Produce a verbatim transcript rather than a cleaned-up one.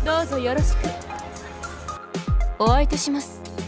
どうぞよろしく。お相手します。